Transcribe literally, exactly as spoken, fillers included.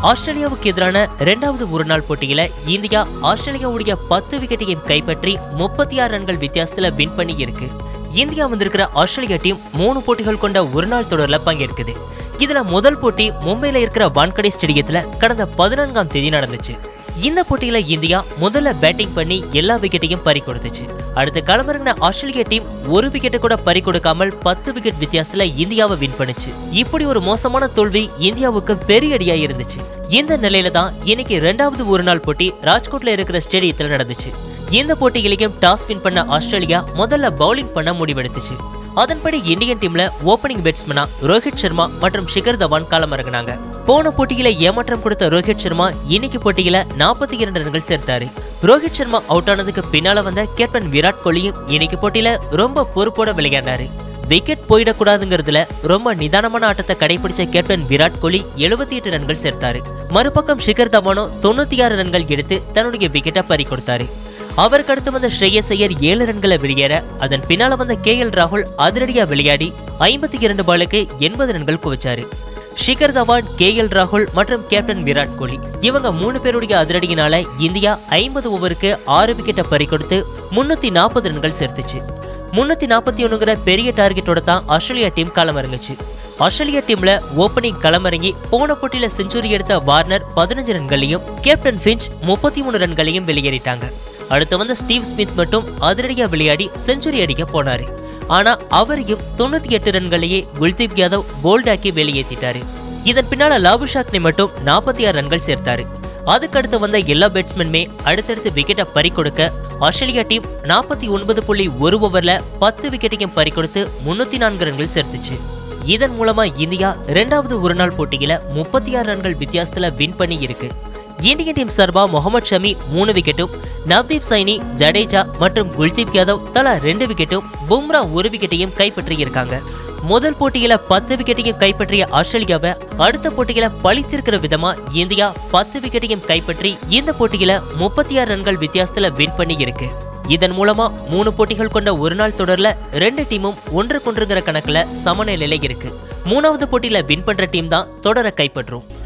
ஆஸ்திரேலியாவுக்கு எதிரான இரண்டாவது ஒருநாள் போட்டியில இந்தியா ஆஸ்திரேலியாவுடைய பத்து விக்கெட்டையும் கைப்பற்றி முப்பத்தி ஆறு ரன்கள் வித்தியாசத்துல வின் பண்ணி இருக்கு. இந்தியா வந்திருக்கிற ஆஸ்திரேலியா டீம் மூணு போட்டிகள் கொண்ட ஒரு நாள் தொடர்ல பங்கேற்குது. இதுல முதல் போட்டி மும்பைல இருக்கிற வான்கடே ஸ்டேடியத்துல கடந்த பதினான்காம் தேதி நடந்துச்சு. இந்த போட்டியில இந்தியா முதல்ல பேட்டிங் பண்ணி எல்லா விக்கெட்டையும் பறி கொடுத்துச்சு. அடுத்து களமிறங்கின ஆஸ்திரேலியா டீம் ஒரு விக்கெட்டை கூட பறி கொடுக்காமல் பத்து விக்கெட் வித்தியாசத்துல இந்தியாவை வின் பண்ணுச்சு. இப்படி ஒரு மோசமான தோல்வி இந்தியாவுக்கு பெரிய அடியா இருந்துச்சு. இந்த நிலையில தான் இன்னைக்கு இரண்டாவது ஒரு நாள் போட்டி ராஜ்கோட்ல இருக்கிற ஸ்டேடியத்துல நடந்துச்சு. இந்த போட்டியிலையும் டாஸ் வின் பண்ண ஆஸ்திரேலியா முதல்ல பவுலிங் பண்ண முடிவெடுத்துச்சு. அதன்படி இந்தியன் டீம்ல ஓபனிங் பேட்ஸ்மேனா ரோஹித் சர்மா மற்றும் ஷிகர் தவான் களமிறங்கினாங்க. போன போட்டியில ஏமாற்றம் கொடுத்த ரோஹித் சர்மா இன்னைக்கு போட்டியில நாற்பத்தி இரண்டு ரன்கள் சேர்த்தாரு. ரோஹித் சர்மா அவுட் ஆனதுக்கு பின்னால வந்த கேப்டன் விராட் கோலியும் இன்னைக்கு போட்டியில ரொம்ப பொறுப்போட விளையாடினாரு. விக்கெட் போயிடக்கூடாதுங்கிறதுல ரொம்ப நிதானமான ஆட்டத்தை கடைபிடிச்ச கேப்டன் விராட் கோலி எழுபத்தி எட்டு ரன்கள் சேர்த்தாரு. மறுபக்கம் ஷிகர் தவானோ தொண்ணூத்தி ஆறு ரன்கள் எடுத்து தன்னுடைய விக்கெட்டை பறி கொடுத்தாரு. அவருக்கு அடுத்து வந்த ஸ்ரேயஸ் ஐயர் ஏழு ரன்களை வெளியேற அதன் பின்னால வந்த கே எல் ராகுல் அதிரடியா விளையாடி ஐம்பத்தி இரண்டு பாலுக்கு எண்பது ரன்கள் குவிச்சாரு. ஷிகர் தவான், கே எல் ராகுல் மற்றும் கேப்டன் விராட் கோலி இவங்க மூணு பேருடைய அதிரடியினால இந்தியா ஐம்பது ஓவருக்கு ஆறு விக்கெட்டை பறி கொடுத்து முன்னூத்தி நாற்பது ரன்கள் சேர்த்துச்சு. முன்னூத்தி நாற்பத்தி ஒண்ணுங்கிற பெரிய டார்கெட்டோட தான் ஆஸ்திரேலியா டீம் களமிறங்குச்சு. ஆஸ்திரேலியா டீம்ல ஓபனிங் களமிறங்கி போன போட்டியில செஞ்சுரி எடுத்த வார்னர் பதினஞ்சு ரன்களையும் கேப்டன் ஃபின்ச் முப்பத்தி மூணு ரன்களையும் வெளியேறிட்டாங்க. அடுத்து வந்த ஸ்டீவ் ஸ்மித் மட்டும் அதிரடியா விளையாடி செஞ்சுரி அடிக்க போனாரு. ஆனா அவரையும் தொண்ணூத்தி எட்டு ரன்களையே குல்தீப் யாதவ் போல்டாக்கி வெளியேற்றிட்டாரு. இதன் பின்னால லாபுஷாக்னி மட்டும் நாற்பத்தி ஆறு ரன்கள் சேர்த்தாரு. அதுக்கடுத்து வந்த எல்லா பேட்ஸ்மேனுமே அடுத்தடுத்து விக்கெட்டை பறி கொடுக்க ஆஸ்திரேலியா டீம் நாற்பத்தி ஒன்பது புள்ளி ஒரு ஓவர்ல பத்து விக்கெட்டையும் பறி கொடுத்து முன்னூத்தி நான்கு ரன்கள் சேர்த்துச்சு. இதன் மூலமா இந்தியா இரண்டாவது ஒரு நாள் போட்டியில முப்பத்தி ஆறு ரன்கள் வித்தியாசத்துல வின் பண்ணி இருக்கு. இந்தியன் டீம் சார்பா முகமது ஷமி மூணு விக்கெட்டும், நவ்தீப் சைனி, ஜடேஜா மற்றும் குல்தீப் யாதவ் தலா ரெண்டு விக்கெட்டும், பும்ரா ஒரு விக்கெட்டையும் கைப்பற்றியிருக்காங்க. முதல் போட்டியில பத்து விக்கெட்டையும் கைப்பற்றிய ஆஸ்திரேலியாவை அடுத்த போட்டியில பழித்திருக்கிற விதமா இந்தியா பத்து விக்கெட்டையும் கைப்பற்றி இந்த போட்டியில முப்பத்தி ஆறு ரன்கள் வித்தியாசத்துல வின் பண்ணி இருக்கு. இதன் மூலமா மூணு போட்டிகள் கொண்ட ஒரு நாள் தொடர்ல ரெண்டு டீமும் ஒன்றுக்கொன்றுங்கிற கணக்குல சமநிலையில இருக்கு. மூணாவது போட்டியில வின் பண்ற டீம் தான் தொடரை கைப்பற்றும்.